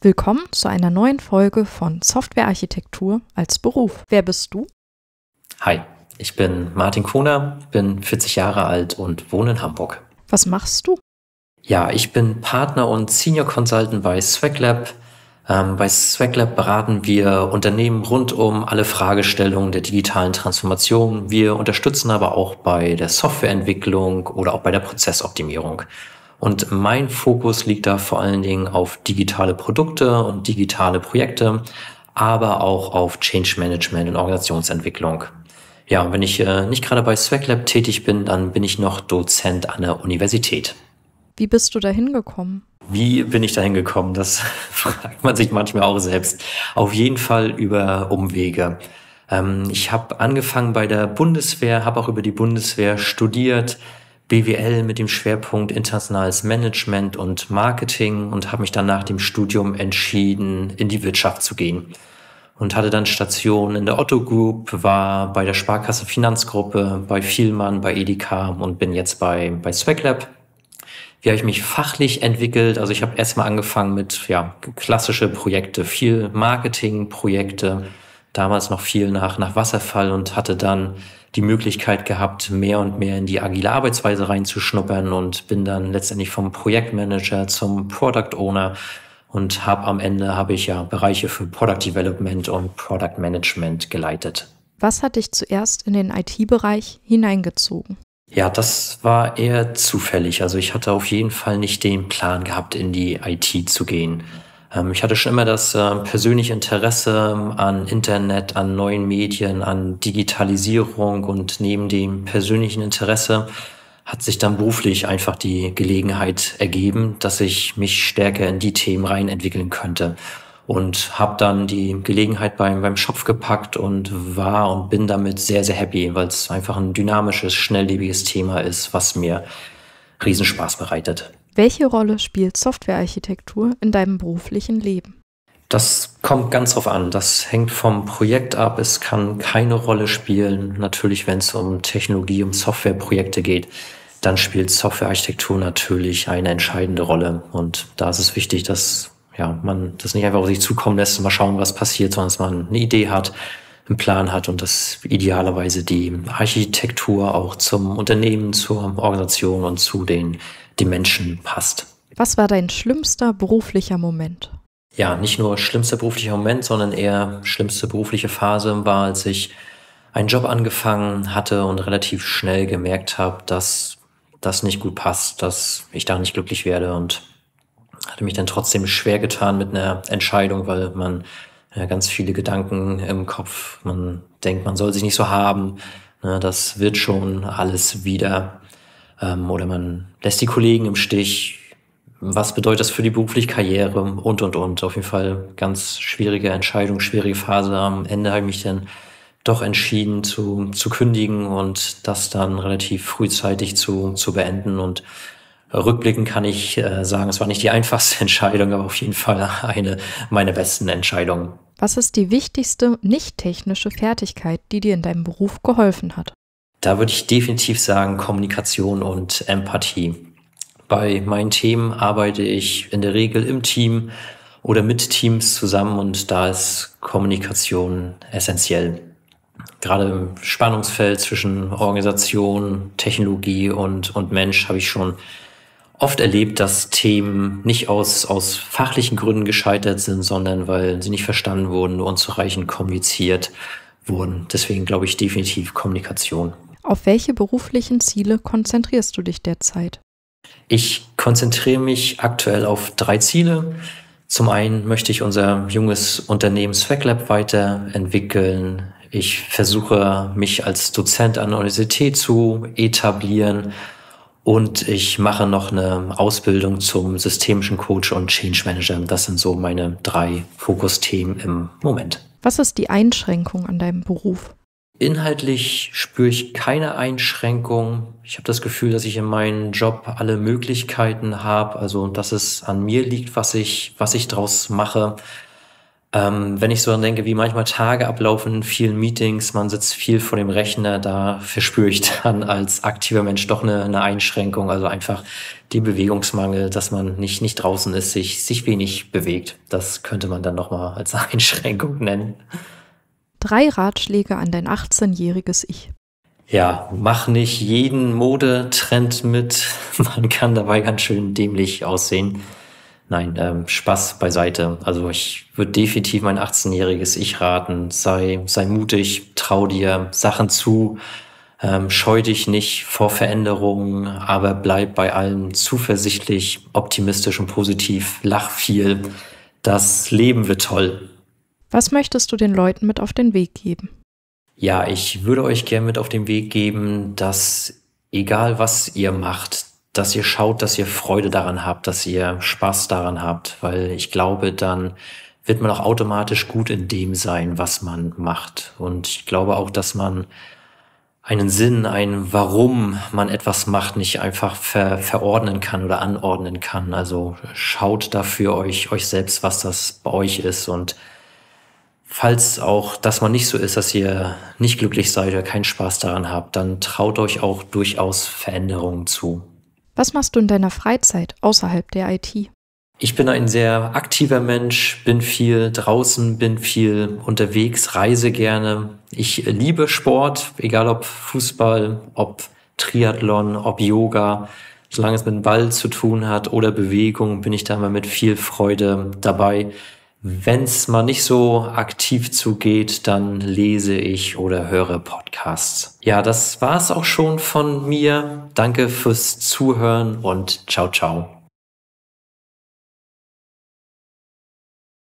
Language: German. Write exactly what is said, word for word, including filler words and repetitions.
Willkommen zu einer neuen Folge von Softwarearchitektur als Beruf. Wer bist du? Hi, ich bin Martin Kohner, bin vierzig Jahre alt und wohne in Hamburg. Was machst du? Ja, ich bin Partner und Senior Consultant bei SwagLab. Ähm, bei SwagLab beraten wir Unternehmen rund um alle Fragestellungen der digitalen Transformation. Wir unterstützen aber auch bei der Softwareentwicklung oder auch bei der Prozessoptimierung. Und mein Fokus liegt da vor allen Dingen auf digitale Produkte und digitale Projekte, aber auch auf Change Management und Organisationsentwicklung. Ja, und wenn ich äh, nicht gerade bei SwagLab tätig bin, dann bin ich noch Dozent an der Universität. Wie bist du da hingekommen? Wie bin ich da hingekommen? Das fragt man sich manchmal auch selbst. Auf jeden Fall über Umwege. Ähm, ich habe angefangen bei der Bundeswehr, habe auch über die Bundeswehr studiert, B W L mit dem Schwerpunkt internationales Management und Marketing und habe mich dann nach dem Studium entschieden, in die Wirtschaft zu gehen. Und hatte dann Stationen in der Otto Group, war bei der Sparkasse Finanzgruppe, bei Vielmann, bei Edeka und bin jetzt bei, bei SwagLab. Wie habe ich mich fachlich entwickelt? Also ich habe erstmal angefangen mit ja klassische Projekte, viel Marketingprojekte, damals noch viel nach, nach Wasserfall und hatte dann die Möglichkeit gehabt, mehr und mehr in die agile Arbeitsweise reinzuschnuppern und bin dann letztendlich vom Projektmanager zum Product Owner und habe am Ende habe ich ja Bereiche für Product Development und Product Management geleitet. Was hat dich zuerst in den I T-Bereich hineingezogen? Ja, das war eher zufällig. Also ich hatte auf jeden Fall nicht den Plan gehabt, in die I T zu gehen. Ähm, ich hatte schon immer das äh, persönliche Interesse an Internet, an neuen Medien, an Digitalisierung und neben dem persönlichen Interesse hat sich dann beruflich einfach die Gelegenheit ergeben, dass ich mich stärker in die Themen rein entwickeln könnte. Und habe dann die Gelegenheit beim, beim Schopf gepackt und war und bin damit sehr, sehr happy, weil es einfach ein dynamisches, schnelllebiges Thema ist, was mir Riesenspaß bereitet. Welche Rolle spielt Softwarearchitektur in deinem beruflichen Leben? Das kommt ganz drauf an. Das hängt vom Projekt ab. Es kann keine Rolle spielen. Natürlich, wenn es um Technologie, um Softwareprojekte geht, dann spielt Softwarearchitektur natürlich eine entscheidende Rolle. Und da ist es wichtig, dass ja, man das nicht einfach auf sich zukommen lässt und mal schauen, was passiert, sondern dass man eine Idee hat, einen Plan hat und dass idealerweise die Architektur auch zum Unternehmen, zur Organisation und zu den, den Menschen passt. Was war dein schlimmster beruflicher Moment? Ja, nicht nur schlimmster beruflicher Moment, sondern eher schlimmste berufliche Phase war, als ich einen Job angefangen hatte und relativ schnell gemerkt habe, dass das nicht gut passt, dass ich da nicht glücklich werde und hatte mich dann trotzdem schwer getan mit einer Entscheidung, weil man ja, ganz viele Gedanken im Kopf, man denkt, man soll sich nicht so haben, ne, das wird schon alles wieder. Ähm, oder man lässt die Kollegen im Stich. Was bedeutet das für die berufliche Karriere und, und, und. Auf jeden Fall ganz schwierige Entscheidung, schwierige Phase. Am Ende habe ich mich dann doch entschieden zu, zu kündigen und das dann relativ frühzeitig zu, zu beenden. Und rückblickend kann ich äh, sagen, es war nicht die einfachste Entscheidung, aber auf jeden Fall eine meiner besten Entscheidungen. Was ist die wichtigste nicht-technische Fertigkeit, die dir in deinem Beruf geholfen hat? Da würde ich definitiv sagen Kommunikation und Empathie. Bei meinen Themen arbeite ich in der Regel im Team oder mit Teams zusammen und da ist Kommunikation essentiell. Gerade im Spannungsfeld zwischen Organisation, Technologie und, und Mensch habe ich schon oft erlebt, dass Themen nicht aus, aus fachlichen Gründen gescheitert sind, sondern weil sie nicht verstanden wurden, unzureichend kommuniziert wurden. Deswegen glaube ich definitiv Kommunikation. Auf welche beruflichen Ziele konzentrierst du dich derzeit? Ich konzentriere mich aktuell auf drei Ziele. Zum einen möchte ich unser junges Unternehmen SwagLab weiterentwickeln. Ich versuche, mich als Dozent an der Universität zu etablieren. Und ich mache noch eine Ausbildung zum systemischen Coach und Change Manager. Das sind so meine drei Fokusthemen im Moment. Was ist die Einschränkung an deinem Beruf? Inhaltlich spüre ich keine Einschränkung. Ich habe das Gefühl, dass ich in meinem Job alle Möglichkeiten habe. Also, dass es an mir liegt, was ich, was ich draus mache. Ähm, wenn ich so dann denke, wie manchmal Tage ablaufen in vielen Meetings, man sitzt viel vor dem Rechner, da verspüre ich dann als aktiver Mensch doch eine, eine Einschränkung, also einfach den Bewegungsmangel, dass man nicht, nicht draußen ist, sich, sich wenig bewegt. Das könnte man dann nochmal als Einschränkung nennen. Drei Ratschläge an dein achtzehnjähriges Ich. Ja, mach nicht jeden Modetrend mit. Man kann dabei ganz schön dämlich aussehen. Nein, ähm, Spaß beiseite. Also ich würde definitiv mein achtzehnjähriges Ich raten, sei, sei mutig, trau dir Sachen zu, ähm, scheu dich nicht vor Veränderungen, aber bleib bei allem zuversichtlich, optimistisch und positiv, lach viel. Das Leben wird toll. Was möchtest du den Leuten mit auf den Weg geben? Ja, ich würde euch gerne mit auf den Weg geben, dass egal was ihr macht, dass ihr schaut, dass ihr Freude daran habt, dass ihr Spaß daran habt, weil ich glaube, dann wird man auch automatisch gut in dem sein, was man macht. Und ich glaube auch, dass man einen Sinn, ein Warum man etwas macht, nicht einfach ver verordnen kann oder anordnen kann. Also schaut dafür euch, euch selbst, was das bei euch ist. Und falls auch das mal nicht so ist, dass ihr nicht glücklich seid oder keinen Spaß daran habt, dann traut euch auch durchaus Veränderungen zu. Was machst du in deiner Freizeit außerhalb der I T? Ich bin ein sehr aktiver Mensch, bin viel draußen, bin viel unterwegs, reise gerne. Ich liebe Sport, egal ob Fußball, ob Triathlon, ob Yoga. Solange es mit dem Ball zu tun hat oder Bewegung, bin ich da immer mit viel Freude dabei. Wenn es mal nicht so aktiv zugeht, dann lese ich oder höre Podcasts. Ja, das war's auch schon von mir. Danke fürs Zuhören und ciao, ciao.